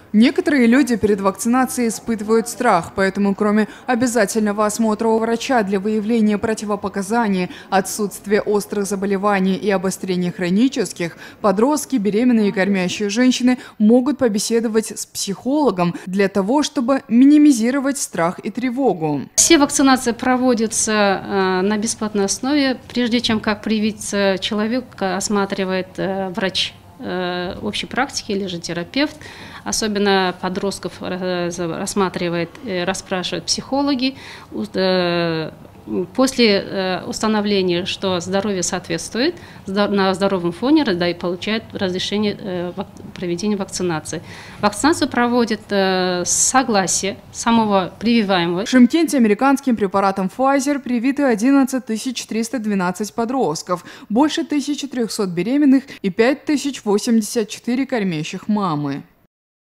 Некоторые люди перед вакцинацией испытывают страх, поэтому кроме обязательного осмотра у врача для выявления противопоказаний, отсутствия острых заболеваний и обострения хронических, подростки, беременные и кормящие женщины могут побеседовать с психологом для того, чтобы минимизировать страх и тревогу. Все вакцинации проводятся на бесплатной основе. Прежде чем как привиться, человека осматривает врач общей практики или же терапевт. Особенно подростков рассматривает, расспрашивают психологи. После установления, что здоровье соответствует, на здоровом фоне получает разрешение проведения вакцинации. Вакцинацию проводят с согласия самого прививаемого. В Шымкенте американским препаратом Pfizer привиты 11 312 подростков, больше 1300 беременных и 5084 кормящих мамы.